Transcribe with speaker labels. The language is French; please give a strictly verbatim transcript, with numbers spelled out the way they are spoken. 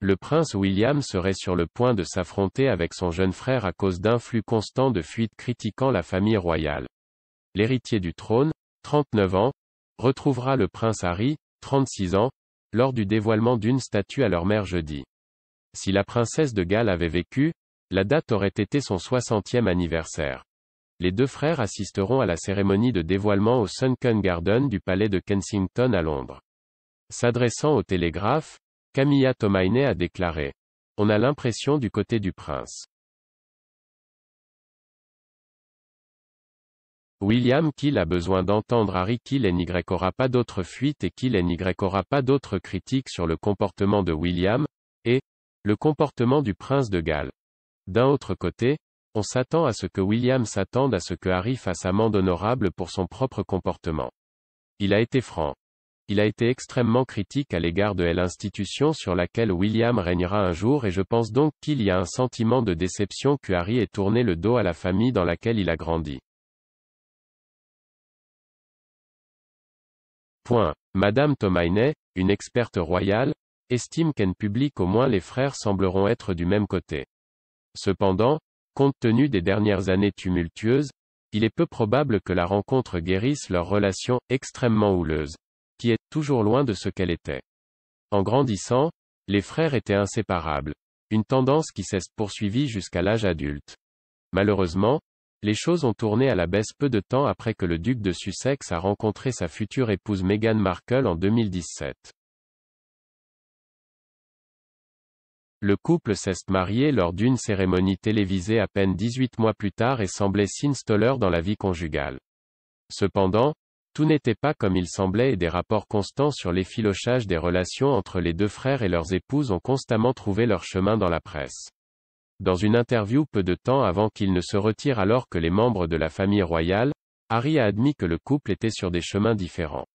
Speaker 1: Le prince William serait sur le point de s'affronter avec son jeune frère à cause d'un flux constant de fuites critiquant la famille royale. L'héritier du trône, trente-neuf ans, retrouvera le prince Harry, trente-six ans, lors du dévoilement d'une statue à leur mère jeudi. Si la princesse de Galles avait vécu, la date aurait été son soixantième anniversaire. Les deux frères assisteront à la cérémonie de dévoilement au Sunken Garden du palais de Kensington à Londres. S'adressant au Télégraphe, Camilla Tomaine a déclaré: « On a l'impression du côté du prince. William qu'il a besoin d'entendre Harry qu'il n'y aura pas d'autres fuites et qu'il n'y aura pas d'autres critiques sur le comportement de William, et le comportement du prince de Galles. D'un autre côté, on s'attend à ce que William s'attende à ce que Harry fasse amende honorable pour son propre comportement. Il a été franc. Il a été extrêmement critique à l'égard de l'institution sur laquelle William régnera un jour et je pense donc qu'il y a un sentiment de déception que Harry ait tourné le dos à la famille dans laquelle il a grandi. » Point. Madame Tomaine, une experte royale, estime qu'en public au moins les frères sembleront être du même côté. Cependant, compte tenu des dernières années tumultueuses, il est peu probable que la rencontre guérisse leur relation extrêmement houleuse, qui est toujours loin de ce qu'elle était. En grandissant, les frères étaient inséparables, une tendance qui s'est poursuivie jusqu'à l'âge adulte. Malheureusement, les choses ont tourné à la baisse peu de temps après que le duc de Sussex a rencontré sa future épouse Meghan Markle en deux mille dix-sept. Le couple s'est marié lors d'une cérémonie télévisée à peine dix-huit mois plus tard et semblait s'installer dans la vie conjugale. Cependant, tout n'était pas comme il semblait et des rapports constants sur l'effilochage des relations entre les deux frères et leurs épouses ont constamment trouvé leur chemin dans la presse. Dans une interview peu de temps avant qu'il ne se retire alors que les membres de la famille royale, Harry a admis que le couple était sur des chemins différents.